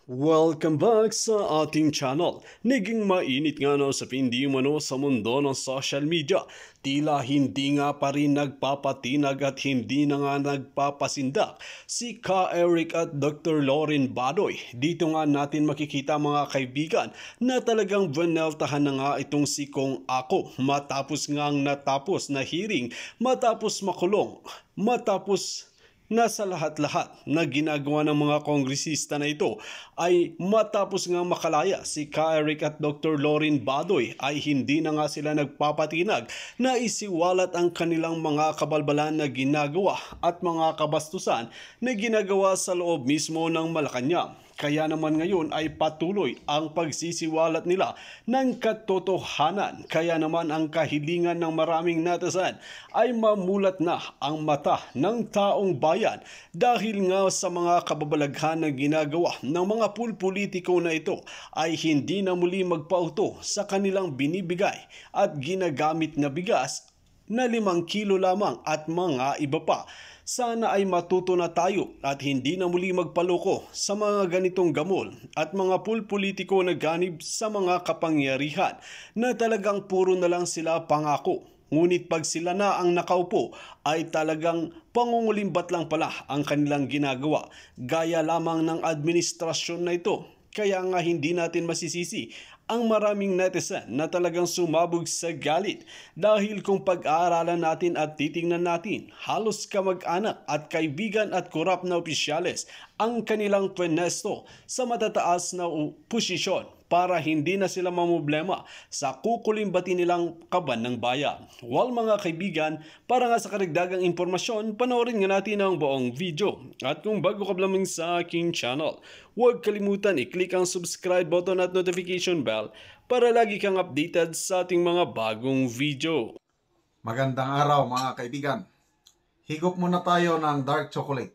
Welcome back sa ating channel. Naging mainit nga no sa hindi mano sa mundo ng social media. Tila hindi nga pa rin nagpapatinag at hindi na nga nagpapasindak si Ka Eric at Dr. Lauren Badoy. Dito nga natin makikita mga kaibigan na talagang veneltahan na nga itong si Kong Ako matapos ngang natapos na hearing, matapos makulong, matapos nasa lahat-lahat na ginagawa ng mga kongresista na ito ay matapos nga makalaya si Ka Eric at Dr. Lauren Badoy ay hindi na nga sila nagpapatinag na isiwalat ang kanilang mga kabalbalan na ginagawa at mga kabastusan na ginagawa sa loob mismo ng Malacanang. Kaya naman ngayon ay patuloy ang pagsisiwalat nila ng katotohanan. Kaya naman ang kahilingan ng maraming netizen ay mamulat na ang mata ng taong bayan dahil nga sa mga kababalaghan na ginagawa ng mga pulpolitiko na ito ay hindi na muli magpauto sa kanilang binibigay at ginagamit na bigas na 5 kilo lamang at mga iba pa. Sana ay matuto na tayo at hindi na muli magpaloko sa mga ganitong gamol at mga pulpolitiko na ganib sa mga kapangyarihan na talagang puro na lang sila pangako. Ngunit pag sila na ang nakaupo ay talagang pangungulimbat lang pala ang kanilang ginagawa gaya lamang ng administrasyon na ito. Kaya nga hindi natin masisisi ang maraming netizen na talagang sumabog sa galit dahil kung pag-aaralan natin at titingnan natin, halos kamag-anak at kaibigan at korap na opisyales ang kanilang pwenesto sa matataas na posisyon para hindi na sila mamblema sa kukulimbatin nilang kaban ng bayan. Well mga kaibigan, para nga sa karagdagang impormasyon, panoorin nga natin ang buong video. At kung bago ka lamang sa aking channel, huwag kalimutan i-click ang subscribe button at notification bell para lagi kang updated sa ating mga bagong video. Magandang araw mga kaibigan. Higop muna tayo ng dark chocolate.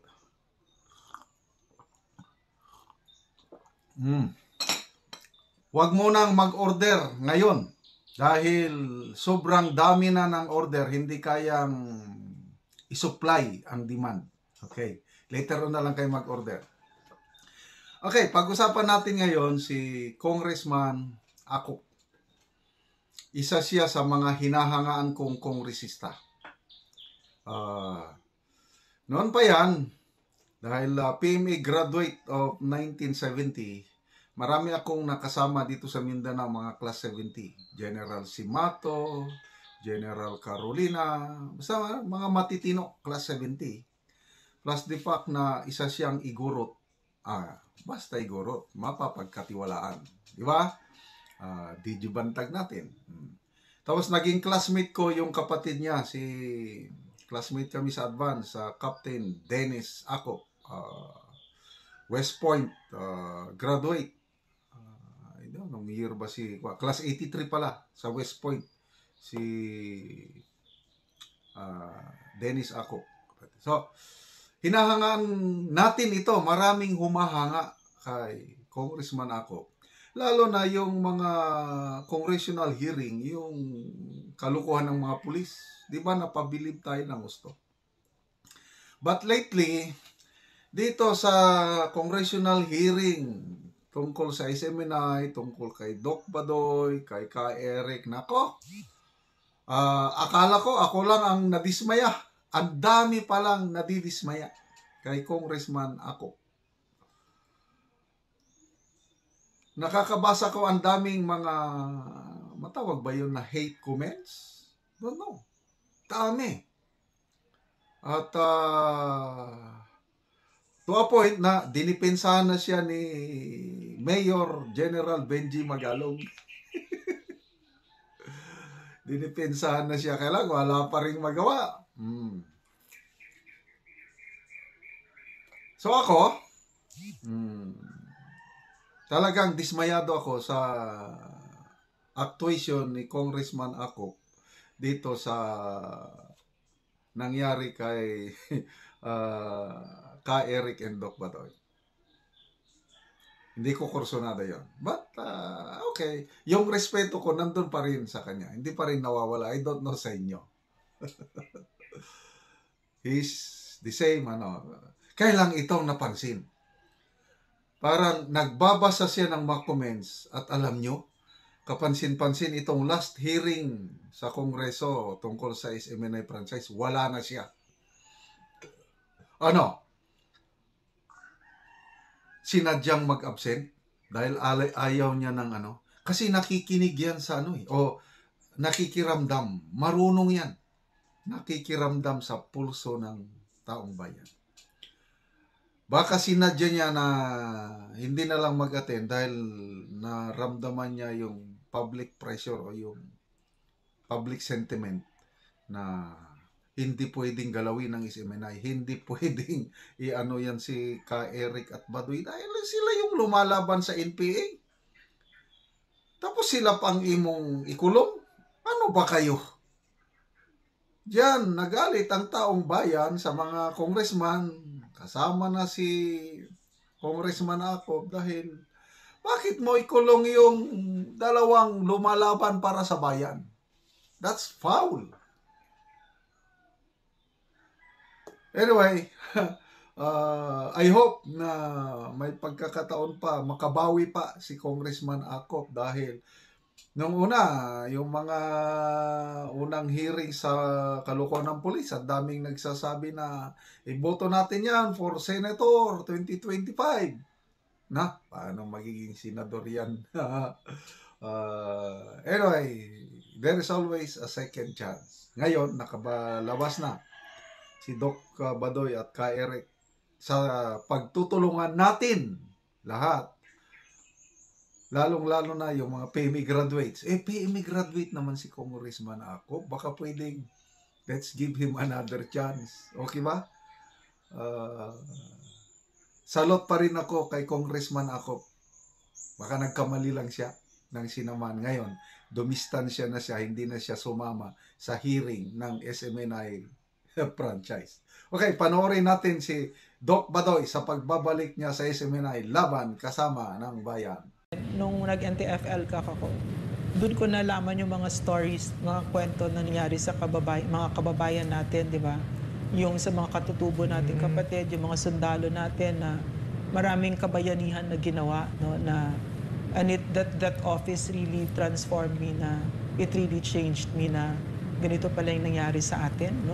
Huwag munang mag-order ngayon dahil sobrang dami na ng order, hindi kayang i-supply ang demand. Okay, later on na lang kayo mag-order. Okay, pag-usapan natin ngayon si Congressman Ako. Isa siya sa mga hinahangaan kong kongresista. Noon pa yan, dahil PMA graduate of 1970, marami akong nakasama dito sa Mindanao, mga class 70. General Simato, General Carolina, basta mga matitino, class 70. Plus the fact na isa siyang igurot. Basta igurot, mapapagkatiwalaan. Di ba? Dijibantag natin. Tapos naging classmate ko yung kapatid niya, classmate kami sa advance, Captain Dennis Ako, West Point, graduate. Nung year ba class 83 pala sa West Point, si Dennis Ako. So, hinahangaan natin ito, maraming humahanga kay Congressman Ako. Lalo na yung mga congressional hearing, yung kalukuhan ng mga pulis. Di ba napabilib tayo ng gusto? But lately, dito sa congressional hearing, tungkol sa SMNI, tungkol kay Doc Badoy, kay Ka Eric, nako, akala ko ako lang ang nadismaya. Ang dami palang nadidismaya kay Congressman Ako. Nakakabasa ko ang daming mga, matawag ba yun na hate comments? Don't know. Dami. At to a point na dinipensahan na siya ni Mayor General Benji Magalong. Dinipensahan na siya. Kaya lang, wala pa rin magawa. So ako, talagang dismayado ako sa actuation ni Congressman Ako dito sa nangyari kay Ka Eric and Doc Badoy. Hindi ko kursunada yon. But, okay. Yung respeto ko nandun pa rin sa kanya. Hindi pa rin nawawala. I don't know sa inyo. He's the same, Kaya lang itong napansin. Parang nagbabasa siya ng mga comments at alam nyo, kapansin-pansin itong last hearing sa Kongreso tungkol sa SMNI franchise, wala na siya. Ano? Sinadyang mag-absent dahil ayaw niya ng ano. Kasi nakikinig yan sa ano o nakikiramdam. Marunong yan. Nakikiramdam sa pulso ng taong bayan. Baka sinadya niya na hindi na lang mag-attend dahil naramdaman niya yung public pressure o yung public sentiment na hindi pwedeng galawin ng SMNI. Hindi pwedeng i-ano yan si Ka Eric at Baduy dahil sila yung lumalaban sa NPA. Tapos sila pang imong ikulong. Ano ba kayo? Diyan, nagalit ang taong bayan sa mga congressman. Kasama na si Congressman Acop dahil bakit mo ikulong yung dalawang lumalaban para sa bayan? That's foul. Anyway, I hope na may pagkakataon pa, makabawi pa si Congressman Acop dahil nung una, yung mga unang hearing sa kalokohan ng pulis, ang daming nagsasabi na iboto natin yan for Senator 2025. Na, paano magiging senador yan? Anyway, there is always a second chance. Ngayon, nakabalabas na si Doc Badoy at Ka Eric sa pagtutulungan natin lahat. Lalong-lalo na yung mga PME graduates. PME graduate naman si Congressman Acop. Baka pwedeng, let's give him another chance. Okay ba? Salot pa rin ako kay Congressman Acop. Baka nagkamali lang siya ng sinaman. Ngayon, dumistansya na siya, hindi na siya sumama sa hearing ng SMNI franchise. Okay, panoorin natin si Doc Badoy sa pagbabalik niya sa SMNI laban kasama ng bayan. Nung nag-NTFL ka ako, doon ko nalaman yung mga stories, mga kwento na nangyari sa mga kababayan natin, di ba? Yung sa mga katutubo natin kapatid, yung mga sundalo natin na maraming kabayanihan na ginawa, no, na and that office really transformed me, na it really changed me, na ganito pala yung nangyari sa atin, no?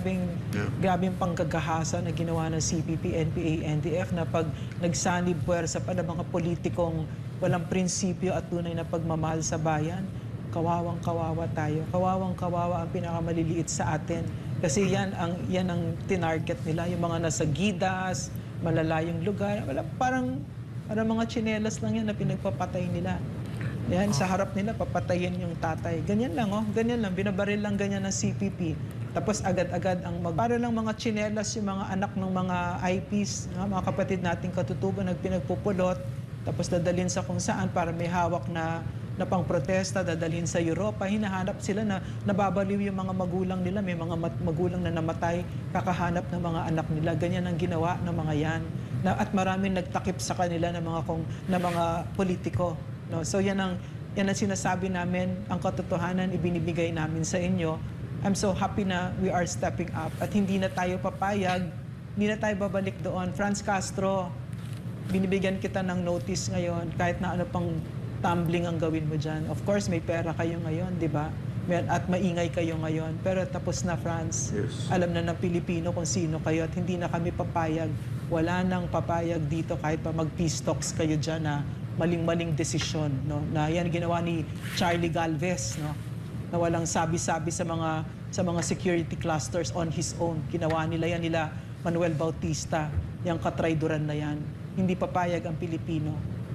Grabing panggagahasa na ginawa ng CPP, NPA, NDF na pag nagsanib puwersa pa ng mga politikong walang prinsipyo at tunay na pagmamahal sa bayan, kawawang-kawawa tayo. Kawawang-kawawa ang pinakamaliliit sa atin. Kasi yan ang tinarget nila, yung mga nasa gidas, malalayong lugar. Parang mga tsinelas lang yan na pinagpapatay nila. Yan, sa harap nila, papatayin yung tatay. Ganyan lang, ganyan lang. Binabaril lang ganyan ng CPP. Tapos agad-agad para lang mga tsinelas yung mga anak ng mga IPs, mga kapatid nating katutubo, nagpinagpupulot, tapos dadalhin sa kung saan para may hawak na pang-protesta, dadalhin sa Europa. Hinahanap sila na nababaliw yung mga magulang nila. May mga magulang na namatay, kakahanap ng mga anak nila. Ganyan ang ginawa ng mga yan. At maraming nagtakip sa kanila ng mga politiko. No? So yan ang sinasabi namin, ang katotohanan ibinibigay namin sa inyo. I'm so happy na we are stepping up at hindi na tayo papayag, hindi na tayo babalik doon. Franz Castro, binibigyan kita ng notice ngayon, kahit na ano pang tumbling ang gawin mo dyan. Of course, may pera kayo ngayon, di ba? At maingay kayo ngayon. Pero tapos na, Franz. Yes. Alam na ng Pilipino kung sino kayo at hindi na kami papayag. Wala nang papayag dito kahit pa mag-peace talks kayo dyan na maling-maling desisyon. No? Na yan ginawa ni Charlie Galvez, no? Na walang sabi-sabi sa mga security clusters on his own. Ginawa nila Manuel Bautista, yung katrayduran na yan. Hindi papayag ang Pilipino.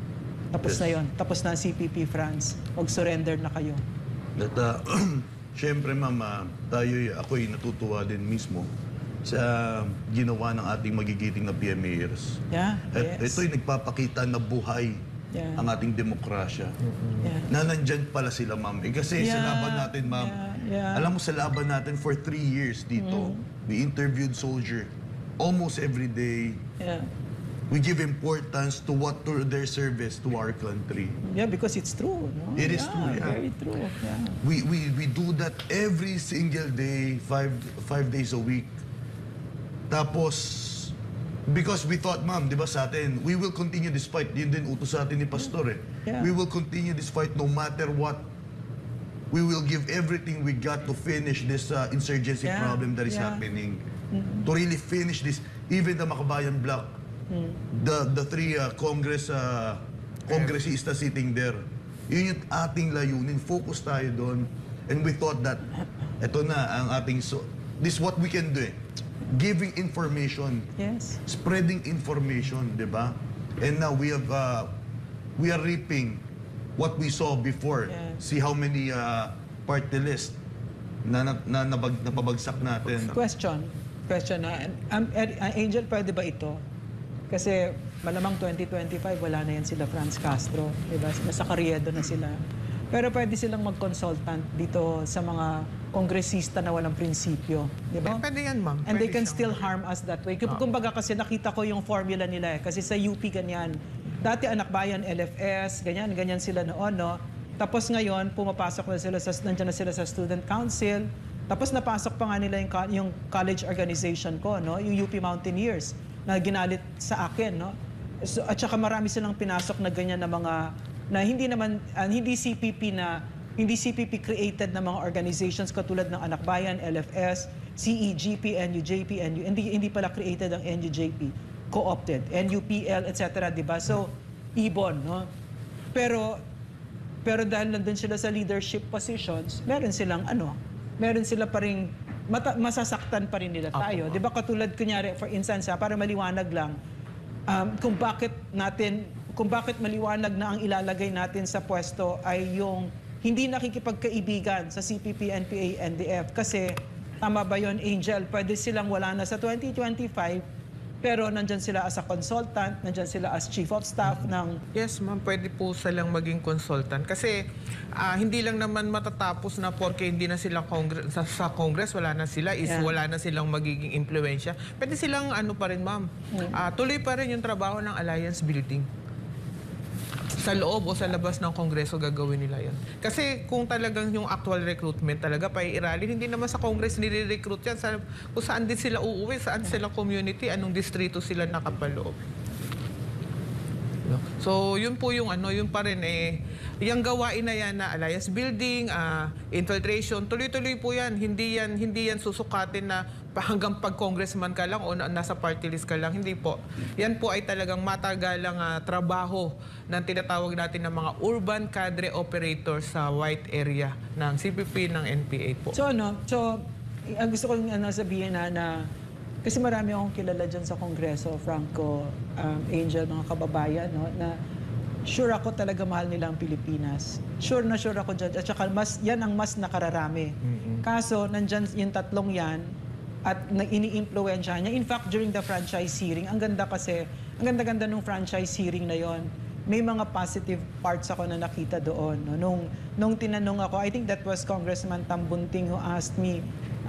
Tapos na yon. Tapos na ang CPP, France. Mag-surrender na kayo. At syempre, Mama, ako'y natutuwa din mismo sa ginawa ng ating magigiting na PMAers. Yeah, At yes. ito'y nagpapakita na buhay ang ating demokrasya. Yeah. Na nandyan pala sila, Ma'am. Kasi sa laban natin, Ma'am, alam mo sa laban natin for 3 years dito, we interviewed soldier almost every day. Yeah. We give importance to their service to our country. Yeah, because it's true. No? It is true, yeah. Very true. Yeah. We do that every single day, five days a week. Tapos, Because we thought, ma'am, di ba sa atin, we will continue this fight. Yun din utos sa atin ni Pastor eh. Yeah. We will continue this fight no matter what. We will give everything we got to finish this insurgency Yeah. problem that is Yeah. happening. To really finish this. Even the Makabayan Bloc, the three congressistas sitting there. Yun yung ating layunin. Focus tayo doon. And we thought that, eto na ang ating, this is what we can do eh. Giving information, Yes. spreading information, di ba? And now we are reaping what we saw before. Yeah. See how many party list na napabagsak natin. Question na, Angel, pwede ba ito? Kasi malamang 2025, wala na yan sila Franz Castro. Diba? Nasa Carriedo na sila. Pero pwede silang mag-consultant dito sa mga kongresista na walang prinsipyo. Diba? Pwede yan, ma'am. And they Pwede can siyang- still harm us that way. Kumbaga kasi nakita ko yung formula nila eh. Kasi sa UP ganyan. Dati Anak Bayan, LFS, ganyan sila noon, no? Tapos ngayon, pumapasok na sila nandiyan na sila sa Student Council. Tapos napasok pa nga nila yung college organization ko, no? Yung UP Mountaineers na ginalit sa akin, no? So, at saka marami silang pinasok na ganyan na mga na hindi naman hindi CPP created na mga organizations katulad ng Anak Bayan, LFS, CEGP, NUJP, hindi pala created ang NUJP, co-opted, NUPL, etc., 'di ba? So ibon, no? Pero dahil nandun sila sa leadership positions, meron sila pa ring masasaktan pa rin nila tayo. 'Di ba katulad kunyari for instance, para maliwanag lang, kung bakit maliwanag na ang ilalagay natin sa pwesto ay yung hindi nakikipagkaibigan sa CPP, NPA, NDF. Kasi, tama ba yun, Angel? Pwede silang wala na sa 2025, pero nandyan sila as a consultant, nandyan sila as chief of staff ng... Yes, ma'am. Pwede po silang maging consultant. Kasi hindi lang naman matatapos na porke hindi na sila sa Congress, wala na sila, Yeah. wala na silang magiging impluensya. Pwede silang pa rin, ma'am. Tuloy pa rin yung trabaho ng alliance building. Sa loob o sa labas ng Kongreso gagawin nila yan. Kasi kung talagang yung actual recruitment talaga paiiralin, hindi naman sa Congress nire-recruit yan. Kung saan din sila uuwi, saan sila community, anong distrito sila nakapaloob. So, yun po yung yun pa rin yung gawain na yan na alliance building, infiltration, tuloy-tuloy po yan. Hindi yan susukatin na hanggang pag-congressman ka lang o nasa party list ka lang. Hindi po. Yan po ay talagang matagalang trabaho ng tinatawag natin ng mga urban cadre operators sa white area ng CPP, ng NPA po. So, ang gusto kong sabihin na kasi marami akong kilala dyan sa Kongreso, Franco, Angel, mga kababayan, no, na sure ako talaga mahal nila ang Pilipinas. Sure ako dyan. At saka yan ang mas nakararami. Kaso, nandyan yung tatlong yan at ini-impluensya niya. In fact, during the franchise hearing, ang ganda-ganda nung franchise hearing na yon. May mga positive parts ako na nakita doon. No? Nung tinanong ako, I think that was Congressman Tambunting who asked me,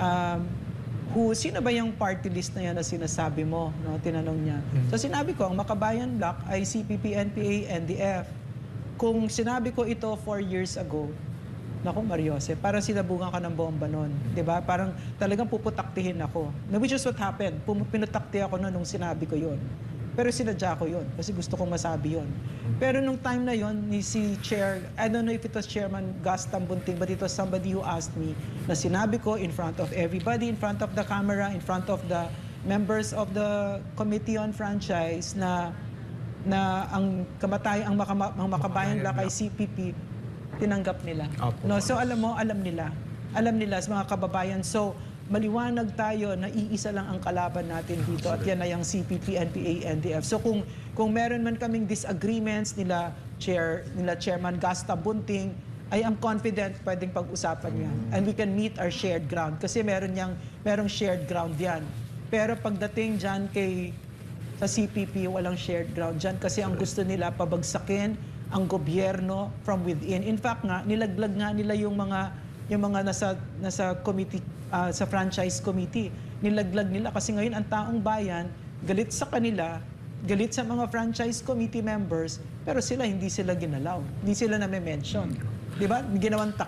sino ba yung party list na yan na sinasabi mo? No, tinanong niya. So sinabi ko, ang Makabayan Bloc ay CPP, NPA, NDF. Kung sinabi ko ito 4 years ago, naku Mariose, parang sinabungan ka ng bomba nun. Diba? Parang talagang puputaktihin ako. Which is what happened. Pinutakti ako nung sinabi ko yun. Pero sinadya ko yun kasi gusto kong masabi yun. Pero nung time na yun, si Chair, I don't know if it was Chairman Gus Tambunting, but it was somebody who asked me na sinabi ko in front of everybody, in front of the camera, in front of the members of the Committee on Franchise na ang Makabayan Bloc ay CPP, tinanggap nila. No, so alam nila sa mga kababayan. So maliwanag tayo na iisa lang ang kalaban natin dito at yan ay ang CPP, NPA, NDF. So kung meron man kaming disagreements nila Chairman Gasta Bunting, I am confident pwedeng pag-usapan yan. And we can meet our shared ground kasi merong shared ground yan. Pero pagdating dyan sa CPP, walang shared ground dyan kasi ang gusto nila pabagsakin ang gobyerno from within. In fact nga, nilaglag nga nila yung mga nasa committee, sa franchise committee. Nilaglag nila kasi ngayon ang taong bayan galit sa kanila, galit sa mga franchise committee members, pero hindi sila ginalaw. Hindi sila na-mention. Di ba? Ginawang takip.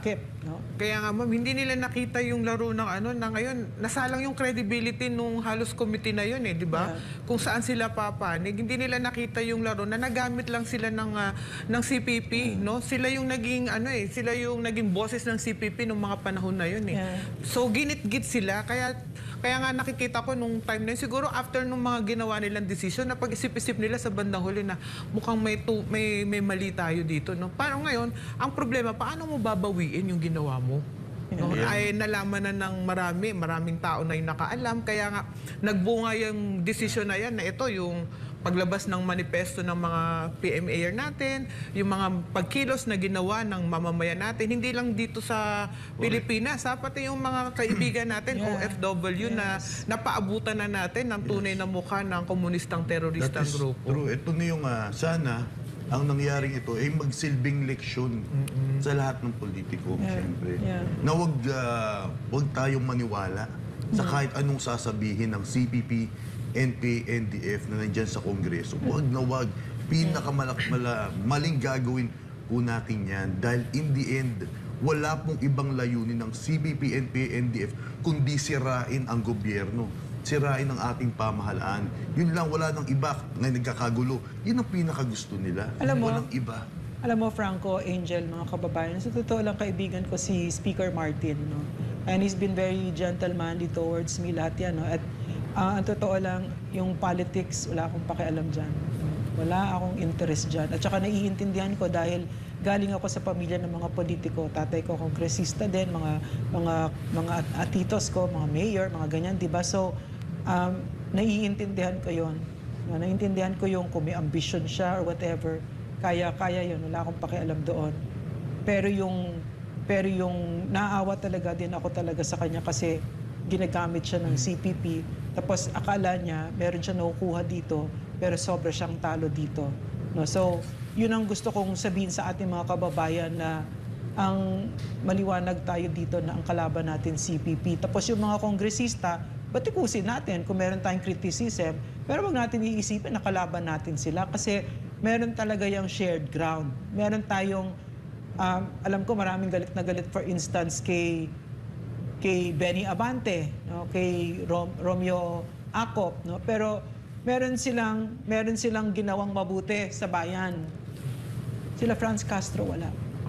no? Kaya nga ma'am, hindi nila nakita yung laro ng na ngayon, nasalang yung credibility nung halos committee na yun di ba? Yeah. Kung saan sila papanig, hindi nila nakita yung laro na nagamit lang sila ng CPP, no? Sila yung naging sila yung naging bosses ng CPP nung mga panahon na yun Yeah. So ginit-git sila, kaya nga nakikita ko nung time na yun, siguro after nung mga ginawa nilang decision, na pag-isip-isip nila sa bandang huli na mukhang may mali tayo dito, no? Parang ngayon, ang problema, paano mo babawiin yung ginawa mo? No? Ay nalaman na ng maraming tao na yung nakaalam, kaya nga nagbunga yung decision na yan, na ito yung paglabas ng manifesto ng mga PMAR natin, yung mga pagkilos na ginawa ng mamamayan natin, hindi lang dito sa Pilipinas, pati yung mga kaibigan natin, OFW, na napaabutan na natin ng tunay na mukha ng komunistang teroristang grupo. True. Ito na yung sana ang nangyaring ito ay magsilbing leksyon sa lahat ng politiko, siyempre. Na wag tayong maniwala sa kahit anong sasabihin ng CPP, NPA, NDF na nandyan sa Kongreso. Wag na wag. Maling gagawin po natin yan. Dahil in the end, wala pong ibang layunin ng CPP, NPA, NDF kundi sirain ang gobyerno. Sirain ang ating pamahalaan. Yun lang, wala nang iba na nagkakagulo. Yun ang pinakagusto nila. Walang iba. Alam mo, Franco, Angel, mga kababayan, sa totoo lang kaibigan ko si Speaker Martin, no? And he's been very gentlemanly towards me, lahat yan, no? At ang totoo lang, yung politics, wala akong pakialam dyan. Wala akong interest dyan. At saka naiintindihan ko dahil galing ako sa pamilya ng mga politiko. Tatay ko kongresista din, mga atitos ko, mga mayor, mga ganyan, di ba? So, naiintindihan ko yon. Naiintindihan ko yung kung may ambition siya or whatever, kaya yun. Wala akong pakialam doon. Pero yung naawa talaga din ako talaga sa kanya kasi ginagamit siya ng CPP. Tapos akala niya meron siya nakukuha dito, pero sobra siyang talo dito. No? So, yun ang gusto kong sabihin sa ating mga kababayan na ang maliwanag tayo dito na ang kalaban natin CPP. Tapos yung mga kongresista, batikusin natin kung meron tayong criticism, pero wag natin iisipin na kalaban natin sila kasi meron talaga yung shared ground. Meron tayong, alam ko maraming galit na galit, for instance, kay Benny Abante, no? Kay Romeo Acop, no? Pero meron silang ginawang mabuti sa bayan. Sila Franz Castro wala.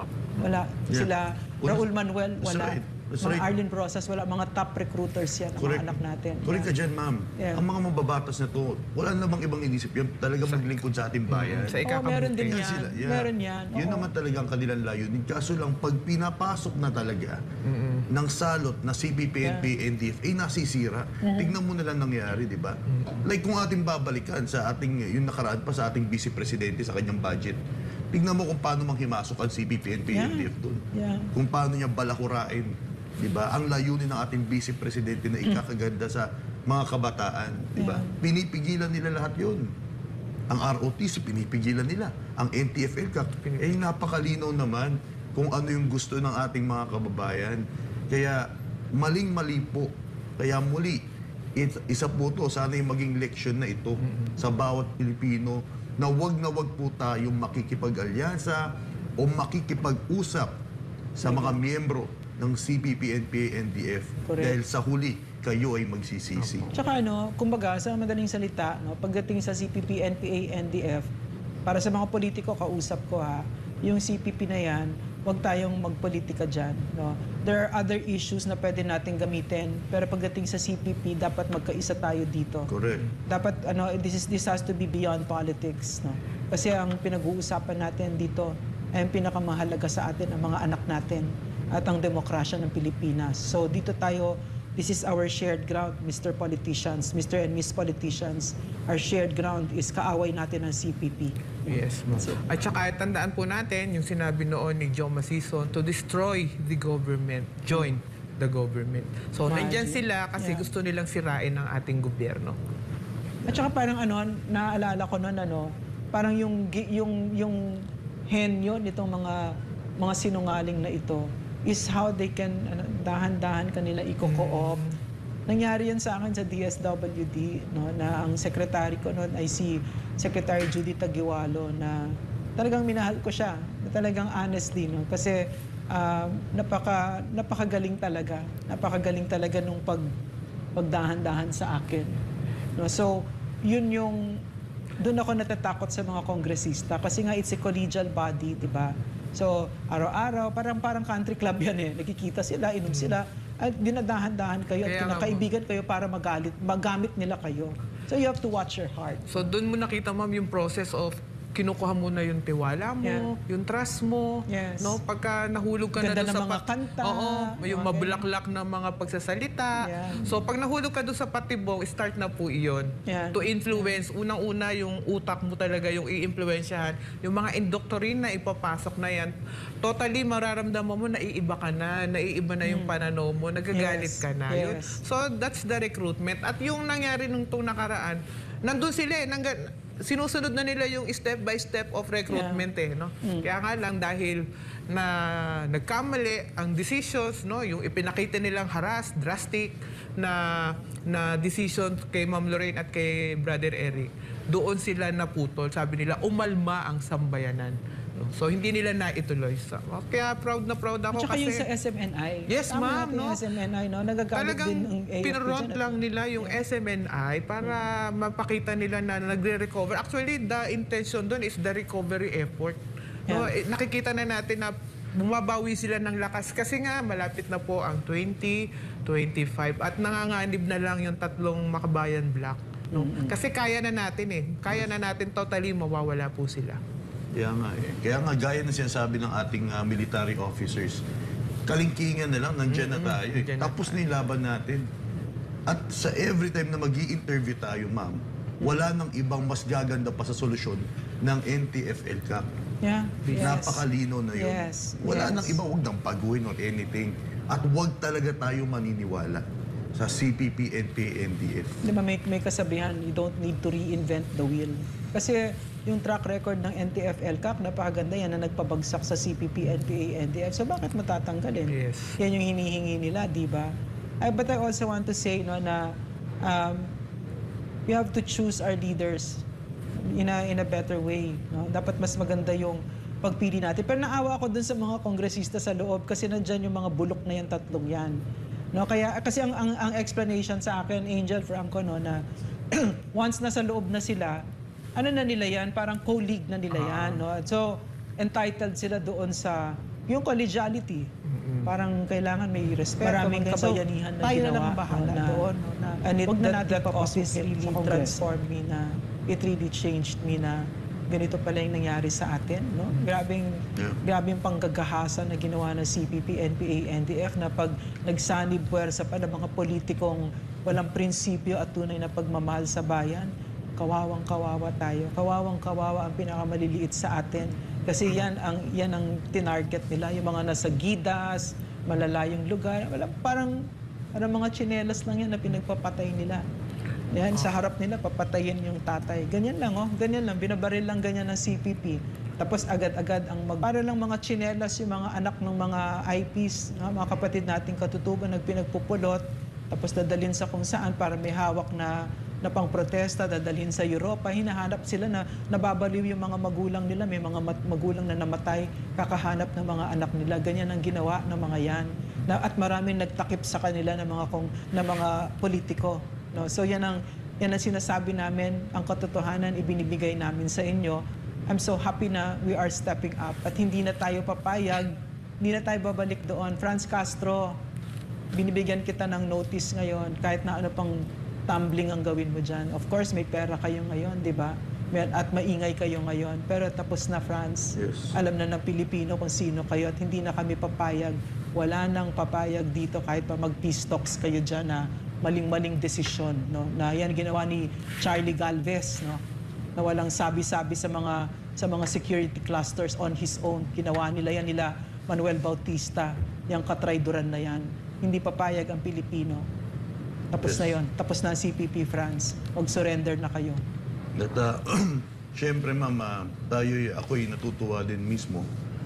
Sila Raul Manuel wala. Mga Arlene Rosas wala. Mga top recruiters yan, ang mga anak natin. Correct ka dyan, ma'am. Ang mga mababatas na to, wala namang ibang inisip yan. Talaga maglingkod sa ating bayan. Sa ikakabuti. Meron din yan. Sila, Meron yan. Yun naman talaga ang kanilang layunin. Kaso lang, pag pinapasok na talaga ng salot na CPP, NPA, NDF, nasisira. Tignan mo na lang nangyari, di ba? Like kung ating babalikan sa ating, yung nakaraan pa sa ating Vice Presidente sa kanyang budget, tignan mo kung paano manghimasok ang CPP, NPA, NDF doon. Kung paano niya balakurain. Diba? Ang layunin ng ating Vice Presidente na ikakaganda sa mga kabataan. Diba? Pinipigilan nila lahat yun. Ang ROTC, pinipigilan nila. Ang NTFL, napakalinaw naman kung ano yung gusto ng ating mga kababayan. Kaya maling-mali po. Kaya muli, isa po to, sana yung maging leksyon na ito sa bawat Pilipino na wag po tayong makikipag-alyansa o makikipag-usap sa mga miyembro ng CPP, NPA, NDF. Correct. Dahil sa huli, kayo ay magsisisi. Tsaka kumbaga, sa madaling salita, pagdating sa CPP, NPA, NDF, para sa mga politiko, kausap ko yung CPP na yan, huwag tayong magpolitika dyan. No? There are other issues na pwede natin gamitin, pero pagdating sa CPP, dapat magkaisa tayo dito. Correct. Dapat, this has to be beyond politics. No? Kasi ang pinag-uusapan natin dito, ay ang pinakamahalaga sa atin, ang mga anak natin, at ang demokrasya ng Pilipinas. So dito tayo, this is our shared ground, Mr. Politicians, Mr. and Miss Politicians. Our shared ground is kaaway natin ng CPP. Yes, ma'am. At saka tandaan po natin yung sinabi noon ni Joe Masison, to destroy the government, join the government. So nandyan sila kasi gusto nilang sirain ang ating gobyerno. At saka parang naalala ko noon parang yung henyo nitong mga sinungaling na ito is how they can dahan-dahan kanila i-co-op. Nangyari yan sa akin sa DSWD, na ang secretary ko noon ay si Secretary Judy Tagiwalo, na talagang minahal ko siya, na talagang honestly, kasi napakagaling talaga. Napakagaling talaga nung pagdahan-dahan sa akin. No, so, yun yung doon ako natatakot sa mga kongresista kasi nga it's a collegial body, 'di ba? So, araw-araw parang country club 'yan eh. Nakikita sila, inom sila, at dinadahan-dahan kayo at Kaya nga, kinakaibigan kayo para magamit nila kayo. So, you have to watch your heart. So doon mo nakita, ma'am, yung process of kinukuha mo na yung tiwala mo, Yeah. yung trust mo, Yes. no? Pagka nahulog ka Ganda na doon ng sa mga kanta, Oo, yung mga mabulaklak na mga pagsasalita. Yeah. So pag nahulog ka doon sa patibong, start na po iyon. Yeah. To influence, unang-una yung utak mo talaga yung i-influensyahan. Yung mga indoctrine na ipapasok na yan, totally mararamdaman mo naiiba ka na, naiiba na yung pananaw mo, nagagalit Yes. ka na. Yun. Yes. So that's the recruitment. At yung nangyari nung itong nakaraan, nandun sila eh, sinusunod na nila yung step by step of recruitment eh, no? Kaya nga lang dahil na nagkamali ang decisions, no, yung ipinakita nilang drastic na decision kay Ma'am Lorraine at kay Brother Eric, doon sila naputol. Sabi nila, umalma ang sambayanan. No? So hindi nila naituloy. So, kaya proud na proud ako At saka kasi yung sa SMNI. Yes, Tama ma'am, natin no? yung SMNI, no? Nagagamit talagang din ng AFP pinront dyan. lang nila yung SMNI para mapakita nila na nagre-recover. Actually, the intention doon is the recovery effort. No, nakikita na natin na bumabawi sila ng lakas kasi nga malapit na po ang 2025 at nanganganib na lang yung tatlong Makabayan Black. No? Kasi kaya na natin eh. Kaya na natin totally mawawala po sila. Kaya nga eh. Kaya nga gaya na sinasabi ng ating military officers, kalingkingan na lang, nandiyan na tayo eh. Nandiyan na Tapos na yung laban natin. At sa every time na mag-i-interview tayo, ma'am, wala nang ibang mas gaganda pa sa solusyon ng NTFL Cup. Yeah. Yes. Napakalino na yun. Yes. Wala Yes. nang iba, huwag nang paguhin or anything. At huwag talaga tayo maniniwala sa CPP, NPA, NDF. Di ba may kasabihan, you don't need to reinvent the wheel. Kasi yung track record ng NTFL Cup, napakaganda yan na nagpabagsak sa CPP, NPA, NDF. So bakit matatanggalin? Yes. Yan yung hinihingi nila, di ba? But I also want to say no, na we have to choose our leaders in a better way. No? Dapat mas maganda yung pagpili natin. Pero naawa ako dun sa mga kongresista sa loob kasi nandyan yung mga bulok na yan, tatlong yan. No, kaya kasi ang explanation sa akin, Angel Franco, no, na once nasa loob na sila, ano na nila yan, parang co-league na nila yan, no. So entitled sila doon sa yung collegiality. Parang kailangan may respeto, maraming kabayanihan na tayo ginawa. Tayo na lang ang bahala doon, no, na and wag na natin that office really transformed me na it really changed me na ganito pala yung nangyari sa atin, no? Grabing panggagahasa na ginawa ng CPP, NPA, NDF na pag nagsanib puwersa pa ng mga politikong walang prinsipyo at tunay na pagmamahal sa bayan, kawawang-kawawa tayo. Kawawang-kawawa ang pinakamaliliit sa atin. Kasi yan ang tinarget nila, yung mga nasa gidas, malalayong lugar. Parang mga tsinelas lang yan na pinagpapatay nila. Yan, sa harap nila, papatayin yung tatay. Ganyan lang, oh. Ganyan lang. Binabaril lang ganyan ng CPP. Tapos agad-agad para lang mga tsinelas yung mga anak ng mga IPs, no? Mga kapatid nating katutuban, nagpinagpupulot. Tapos dadalhin sa kung saan para may hawak na pang-protesta, dadalhin sa Europa. Hinahanap sila na nababaliw yung mga magulang nila. May mga magulang na namatay, kakahanap ng mga anak nila. Ganyan ang ginawa ng mga yan. At maraming nagtakip sa kanila ng mga politiko. No, so yan ang sinasabi namin, ang katotohanan ibinibigay namin sa inyo. I'm so happy na we are stepping up at hindi na tayo papayag, hindi na tayo babalik doon. Franz Castro, binibigyan kita ng notice ngayon kahit na ano pang tumbling ang gawin mo dyan. Of course, may pera kayo ngayon, di ba? At maingay kayo ngayon. Pero tapos na, Franz. Yes. Alam na ng Pilipino kung sino kayo at hindi na kami papayag. Wala nang papayag dito kahit pa mag-peace talks kayo dyan na maling-maling desisyon, no? Na yan ginawa ni Charlie Galvez, no? Na walang sabi-sabi sa mga security clusters on his own. Ginawa nila Manuel Bautista, yung katrayduran na yan. Hindi papayag ang Pilipino. Tapos na yon. Tapos na ang CPP, France. Mag-surrender na kayo. At syempre, ma'am, ako'y natutuwa din mismo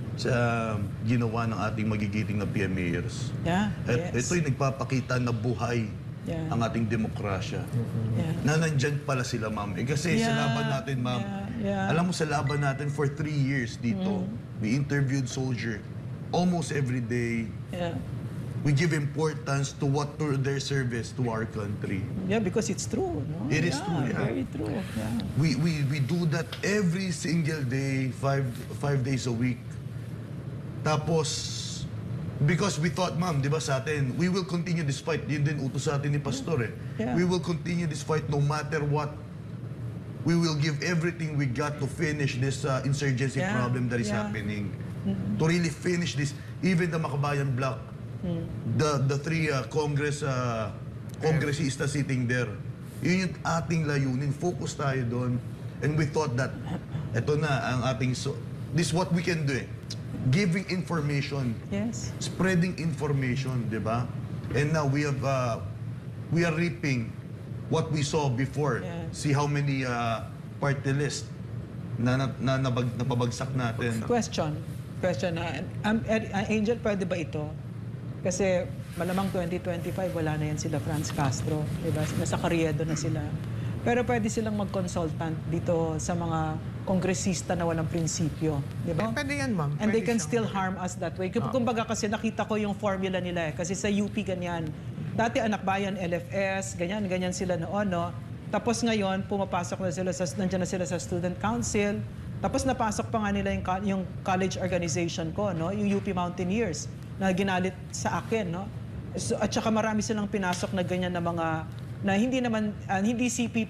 sa ginawa ng ating magigiting na PMAers. Yeah, At yes. ito'y nagpapakita na buhay ang ating demokrasya. Yeah. Na nandyan pala sila, ma'am. Kasi sa laban natin, ma'am, alam mo sa laban natin for 3 years dito, we interviewed soldier almost every day, Yeah. we give importance to their service to our country. Yeah, because it's true. No? It is true, yeah. Very true. Yeah. We do that every single day, five days a week. Tapos, because we thought, ma'am, di ba sa atin, we will continue this fight. Yun din utos sa atin ni Pastor eh. Yeah. We will continue this fight no matter what. We will give everything we got to finish this insurgency Yeah. problem that is Yeah. happening. To really finish this, even the Makabayan Bloc, the three congressista sitting there, yun yung ating layunin. Focus tayo doon. And we thought that, eto na ang ating, this is what we can do eh. Giving information, Yes. spreading information, di ba? And now we are reaping what we saw before. Yeah. See how many party list na napabagsak natin. Question na, Angel, pwede ba ito? Kasi malamang 2025, wala na yan sila Franz Castro. Diba? Nasa Carriedo na sila. Pero pwede silang mag-consultant dito sa mga kongresista na walang prinsipyo. Diba? Pwede yan, ma'am. And they Pwede can siyang- still harm us that way. Kumbaga kasi nakita ko yung formula nila eh. Kasi sa UP ganyan. Dati Anak Bayan, LFS, ganyan sila noon, no? Tapos ngayon, pumapasok na sila nandiyan na sila sa Student Council. Tapos napasok pa nga nila yung college organization ko, no? Yung UP Mountaineers na ginalit sa akin, no? So, at saka marami silang pinasok na ganyan na mga na hindi naman hindi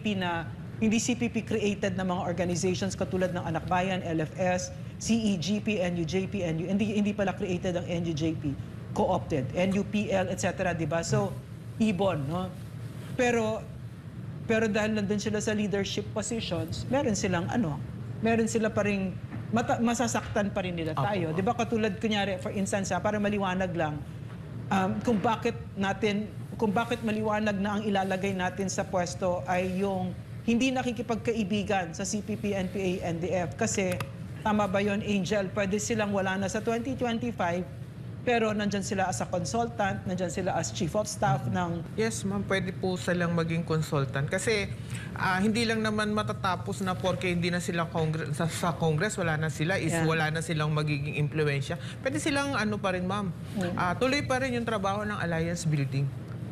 CPP created na mga organizations katulad ng Anak Bayan, LFS, CEGP, NUJP, hindi pala created ang NUJP, co-opted, NUPL, etc., di ba? So, ibon, no? Pero dahil nandun sila sa leadership positions, meron sila pa ring masasaktan pa rin nila tayo. Di ba katulad, kunyari, for instance, para maliwanag lang, kung bakit maliwanag na ang ilalagay natin sa pwesto ay yung hindi nakikipagkaibigan sa CPP, NPA, NDF. Kasi, tama ba yun, Angel? Pwede silang wala na sa 2025, pero nandyan sila as a consultant, nandyan sila as chief of staff ng... Yes, ma'am, pwede po silang maging consultant. Kasi hindi lang naman matatapos na porke hindi na sila sa Congress, wala na sila, wala na silang magiging impluensya. Pwede silang pa rin, ma'am. Tuloy pa rin yung trabaho ng alliance building.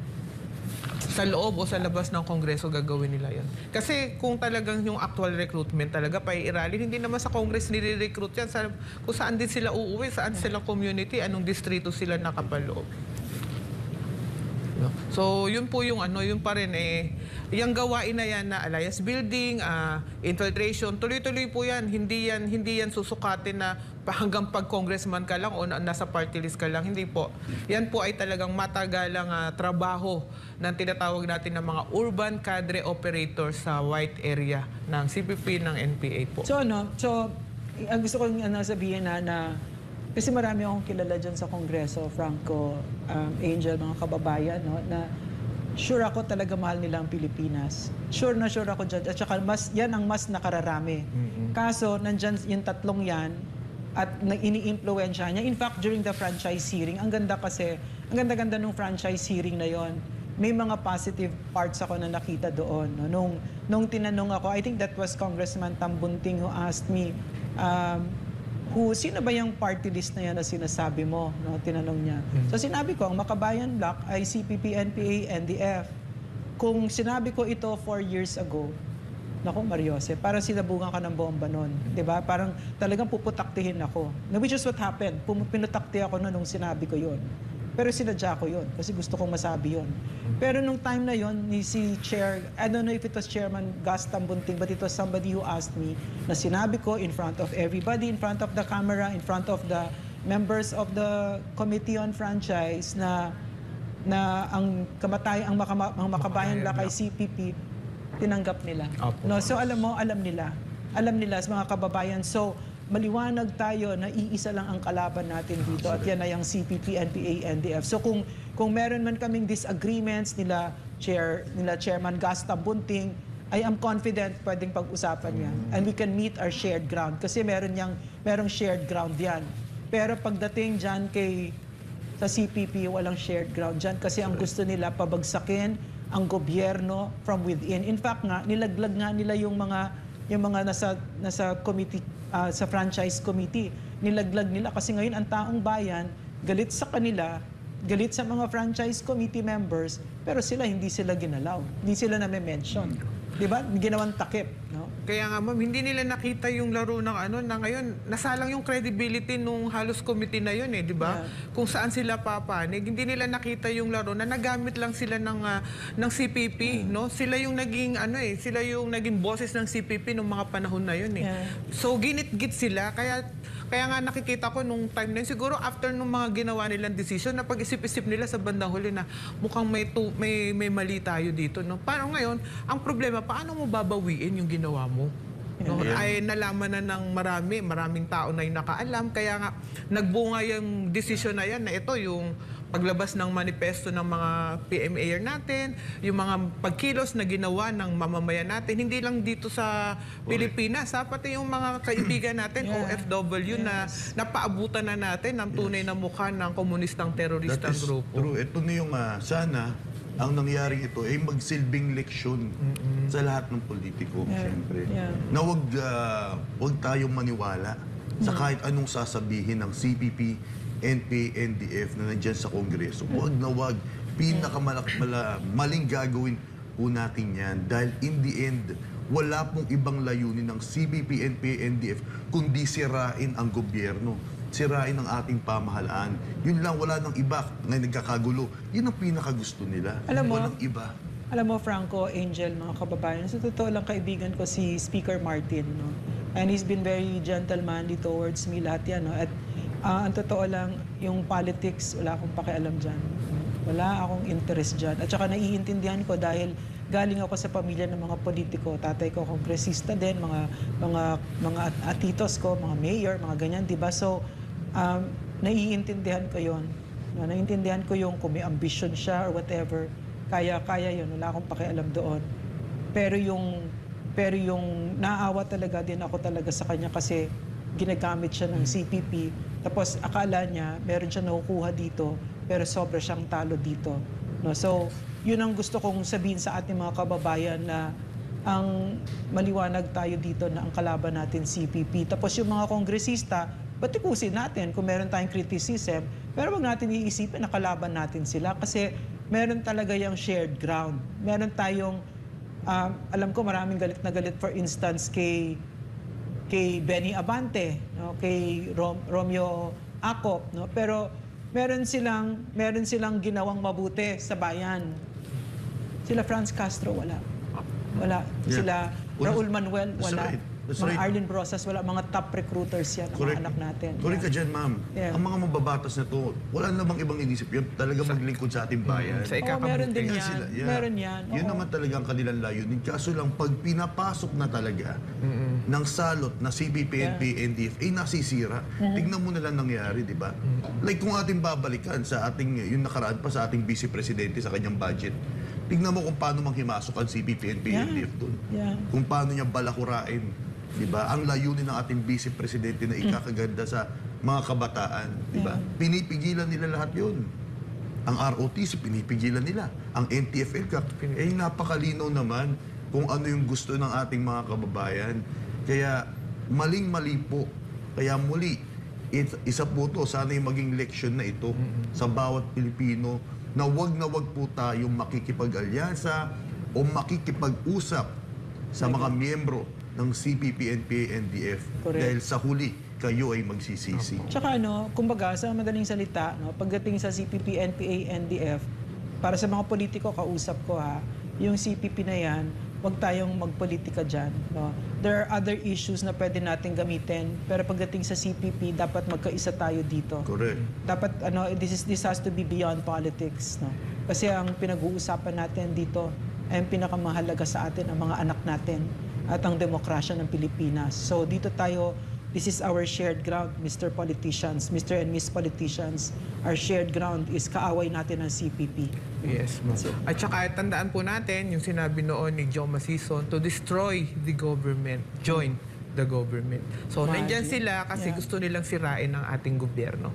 Sa loob o sa labas ng Kongreso gagawin nila yan. Kasi kung talagang yung actual recruitment talaga paiiralin, hindi naman sa Congress nire-recruit yan. Kung saan din sila uuwi, saan sila community, anong distrito sila nakapaloob. No? So, yun po yung yun pa rin yung gawain na yan na alliance building, infiltration, tuloy-tuloy po yan. Hindi yan susukatin na hanggang pag-congressman ka lang o nasa party list ka lang. Hindi po. Yan po ay talagang matagalang trabaho ng tinatawag natin ng mga urban cadre operators sa white area ng CPP, ng NPA po. So, ang gusto kong sabihin na kasi marami akong kilala dyan sa Kongreso, Franco, Angel, mga kababayan, no, na sure ako talaga mahal nila ang Pilipinas. Sure ako dyan. At saka yan ang mas nakararami. Kaso, nandyan yung tatlong yan at ini-influensya niya. In fact, during the franchise hearing, ang ganda-ganda nung franchise hearing na yon. May mga positive parts ako na nakita doon. No? Nung tinanong ako, I think that was Congressman Tambunting who asked me, sino ba yung party list na yan na sinasabi mo? No, tinanong niya. So sinabi ko, ang Makabayan Bloc ay CPP, NPA, NDF. Kung sinabi ko ito 4 years ago, naku, Mariose, parang sinabugan ka ng bomba nun. Diba? Parang talagang puputaktihin ako. Which is what happened. Pinutakti ako nung sinabi ko yun. Pero sinadya ko yun kasi gusto kong masabi yun. Pero nung time na yun, si Chair, I don't know if it was Chairman Gus Tambunting, but it was somebody who asked me na sinabi ko in front of everybody, in front of the camera, in front of the members of the Committee on Franchise na ang Makabayan Bloc ay CPP, tinanggap nila. No, so alam nila sa mga kababayan. So maliwanag tayo na iisa lang ang kalaban natin dito at yan ay ang CPP, NPA, NDF. So kung meron man kaming disagreements nila Chairman Gus Tambunting, I am confident pwedeng pag-usapan yan. And we can meet our shared ground kasi merong shared ground yan. Pero pagdating dyan sa CPP, walang shared ground dyan kasi ang gusto nila pabagsakin ang gobyerno from within. In fact nga, nilaglag nga nila yung mga nasa committee sa franchise committee. Nilaglag nila kasi ngayon ang taong bayan galit sa kanila, galit sa mga franchise committee members, pero hindi sila ginalaw. Hindi sila na-mention. Di ba? Ginawang takip. No? Kaya nga ma'am, hindi nila nakita yung laro ng na ngayon, nasalang yung credibility nung halos committee na yun di ba? Yeah. Kung saan sila papanig, hindi nila nakita yung laro na nagamit lang sila ng CPP, no? Sila yung naging sila yung naging bosses ng CPP nung mga panahon na yun Yeah. So ginit-git sila, kaya nga nakikita ko nung time na yun, siguro after nung mga ginawa nilang decision, na pag-isip-isip nila sa bandang huli na mukhang may mali tayo dito, no? Parang ngayon, ang problema, paano mo babawiin yung ginawa mo? No? Ay nalaman na ng maraming tao na yung nakaalam, kaya nga nagbunga yung decision na yan, na ito yung paglabas ng manifesto ng mga PMAer natin, yung mga pagkilos na ginawa ng mamamayan natin, hindi lang dito sa Pilipinas, pati yung mga kaibigan natin, OFW, na napaabutan na natin ng tunay na mukha ng komunistang teroristang grupo. True. Ito na yung sana ang nangyari ito ay magsilbing leksyon sa lahat ng politiko, siyempre. Na wag tayong maniwala sa kahit anong sasabihin ng CPP, NPA, NDF na nandyan sa Kongreso. Wag na wag. Maling gagawin po natin yan. Dahil in the end, wala pong ibang layunin ng CPP, NPA, NDF kundi sirain ang gobyerno. Sirain ang ating pamahalaan. Yun lang, wala nang iba na nagkakagulo. Yun ang pinakagusto nila. Walang iba. Alam mo, Franco, Angel, mga kababayan, sa totoo lang kaibigan ko si Speaker Martin, no? And he's been very gentlemanly towards me, lahat yan, no? At ang totoo lang, yung politics, wala akong pakialam dyan. Wala akong interest dyan. At saka naiintindihan ko dahil galing ako sa pamilya ng mga politiko. Tatay ko kongresista din, mga atitos ko, mga mayor, mga ganyan, di ba? So, naiintindihan ko yon. No, naiintindihan ko yung kung may ambition siya or whatever, kaya yun, wala akong pakialam doon. Pero yung naawa talaga din ako talaga sa kanya kasi ginagamit siya ng CPP. Tapos akala niya meron siya nakukuha dito, pero sobra siyang talo dito. No, so, yun ang gusto kong sabihin sa ating mga kababayan na ang maliwanag tayo dito na ang kalaban natin CPP. Tapos yung mga kongresista, batikusin natin kung meron tayong criticism, pero wag natin iisipin na kalaban natin sila kasi meron talaga yung shared ground. Meron tayong, alam ko maraming galit na galit, for instance, kay Benny Abante, no? Kay Romeo Acop, no? Pero meron silang ginawang mabuti sa bayan. Sila Franz Castro, wala. Wala. Sila Raul Manuel, wala. That's mga right. Arlene Brosas, wala. Mga top recruiters yan, ang mga anak natin. Correct ka dyan, ma'am. Yeah. Ang mga mababatas na to, wala namang ibang inisip yun. Talaga maglingkod sa ating bayan. Sa Meron din Kaya yan. sila, Meron yan. Yun Oo. naman talaga ang kanilang layunin. Kaso lang, pag pinapasok na talaga ng salot na CPP, NPA, NDF, nasisira. Tignan mo na lang nangyari, di ba? Like kung ating babalikan sa ating, yung nakaraan pa sa ating Vice Presidente sa kanyang budget, tignan mo kung paano manghimasok ang CPP, NPA, NDF doon. Yeah. Kung paano niya balakurain. Diba? Ang layunin ng ating Vice Presidente na ikakaganda sa mga kabataan. Diba? Pinipigilan nila lahat yun. Ang ROTC, pinipigilan nila. Ang NTFL, napakalinaw naman kung ano yung gusto ng ating mga kababayan. Kaya maling-mali po. Kaya muli, isa po to, sana yung maging leksyon na ito sa bawat Pilipino na wag po tayong makikipag-alyansa o makikipag-usap sa mga miyembro ng CPP, NPA, NDF. Correct. Dahil sa huli, kayo ay magsisisi. Tsaka kumbaga, sa madaling salita, pagdating sa CPP, NPA, NDF, para sa mga politiko, kausap ko yung CPP na yan, huwag tayong magpolitika dyan. No? There are other issues na pwede natin gamitin, pero pagdating sa CPP, dapat magkaisa tayo dito. Correct. Dapat, this has to be beyond politics. No? Kasi ang pinag-uusapan natin dito, ay ang pinakamahalaga sa atin, ang mga anak natin, at ang demokrasya ng Pilipinas. So dito tayo, this is our shared ground, Mr. Politicians, Mr. and Miss Politicians. Our shared ground is kaaway natin ng CPP. Yes, ma'am. At saka tandaan po natin yung sinabi noon ni Joe Masison, to destroy the government, join the government. So nandyan sila kasi gusto nilang sirain ang ating gobyerno.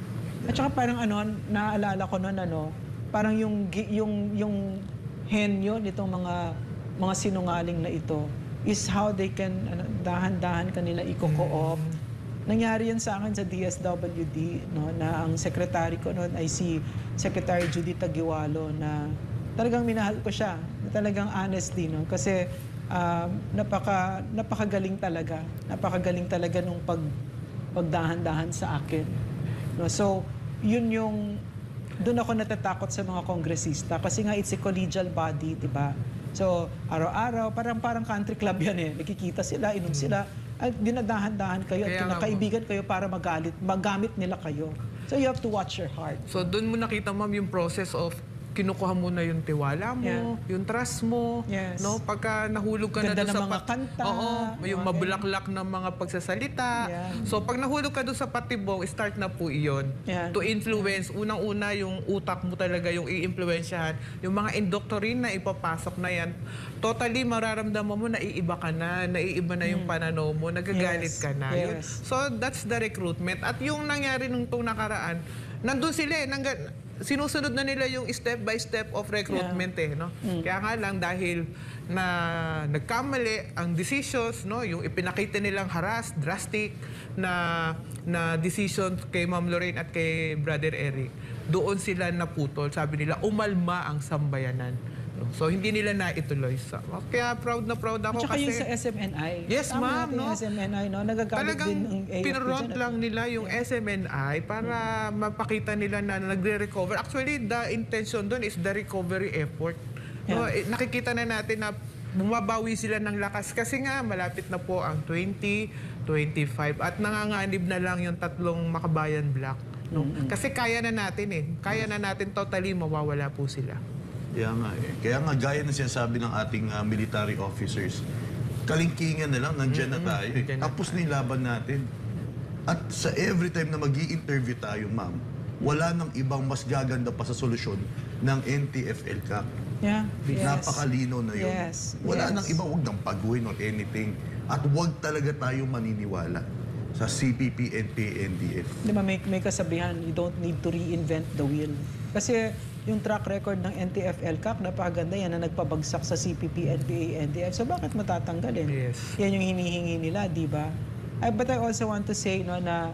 At saka parang naalala ko noon parang yung henyo nitong mga sinungaling na ito, is how they can dahan-dahan kanila i-co-op. Nangyari yan sa akin sa DSWD, no, na ang secretary ko noon ay si Secretary Judy Tagiwalo, na talagang minahal ko siya, na talagang honestly, no, kasi napakagaling talaga nung pagdahan-dahan sa akin, no. So yun yung doon ako natatakot sa mga kongresista kasi nga it's a collegial body, di ba? So araw-araw parang country club yan eh, nakikita sila, inom sila, ay dinadahan-dahan kayo at kinakaibigan kayo para magamit nila kayo. So you have to watch your heart. So doon mo nakita, ma'am, yung process of kinukuha mo na yung tiwala mo, yung trust mo, Yes. no? Pagka nahulog ka na Ganda doon ng sa mga kanta. yung mabulaklak ng mga pagsasalita. Yeah. So pag nahulog ka doon sa patibong, start na po iyon. Yeah. To influence, unang-una yung utak mo talaga yung i-influensyahan. Yung mga indoctrine na ipapasok na yan, totally mararamdaman mo, naiiba ka na, naiiba na yung pananaw mo, nagagalit Yes. ka na. Yes. So that's the recruitment. At yung nangyari nung nakaraan, nandun sila sinusunod na nila yung step by step of recruitment no? Kaya nga lang dahil na nagkamali ang decisions, no, yung ipinakita nilang drastic na decision kay Ma'am Lorraine at kay Brother Eric, doon sila naputol. Sabi nila, umalma ang sambayanan. So hindi nila naituloy. Kaya proud na proud ako. Tsaka kasi yung sa SMNI. Yes, Tama ma'am, natin no? yung SMNI, no? Nagagalit Talagang din ang AFP pinront dyan. lang nila yung SMNI para mapakita nila na nagre-recover. Actually, the intention doon is the recovery effort. No, nakikita na natin na bumabawi sila ng lakas kasi nga malapit na po ang 2025 at nanganganib na lang yung tatlong Makabayan Block. No? Kasi kaya na natin Kaya na natin totally mawawala po sila. Kaya nga, gaya na sinasabi ng ating military officers, kalingkingan na lang, nandyan na tayo. Tapos na yung laban natin. At sa every time na mag-i-interview tayo, ma'am, wala nang ibang mas gaganda pa sa solusyon ng NTFL Cup. Yeah. Yes. Napakalino na yun. Yes. Wala Yes. nang iba, huwag nang pagawin or anything. At huwag talaga tayo maniniwala sa CPP, NPA, NDF. Di ba, may kasabihan, you don't need to reinvent the wheel. Kasi yung track record ng NTFL CAC, napakaganda yan na nagpabagsak sa CPP, NPA, NDF. So bakit matatanggalin? Yes. Yan yung hinihingi nila, di ba? But I also want to say na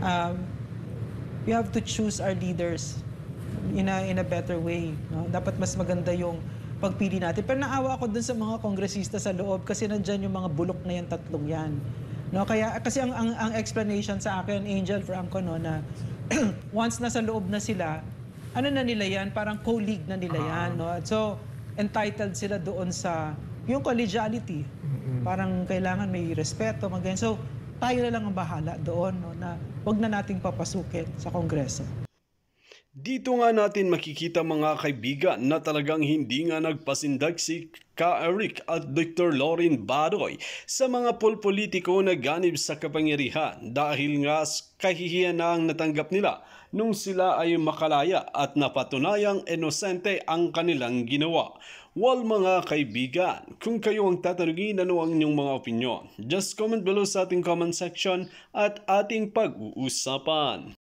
we have to choose our leaders in a better way. No? Dapat mas maganda yung pagpili natin. Pero naawa ako dun sa mga kongresista sa loob kasi nandyan yung mga bulok na yan, tatlong yan. No, kaya kasi ang explanation sa akin, Angel Franco, no, na once nasa loob na sila, ano na nila yan, parang co-league na nila yan, no. So entitled sila doon sa yung collegiality. Parang kailangan may respeto, magayon. So tayo na lang ang bahala doon, no, na wag na nating papasukin sa Kongreso. Dito nga natin makikita mga kaibigan na talagang hindi nga nagpasindag si Ka Eric at Dr. Lorraine Badoy sa mga politiko na ganib sa kapangyarihan dahil nga kahihiyan na ang natanggap nila nung sila ay makalaya at napatunayang inosente ang kanilang ginawa. Well mga kaibigan, kung kayo ang tatanungin ano ang inyong mga opinyon, just comment below sa ating comment section at ating pag-uusapan.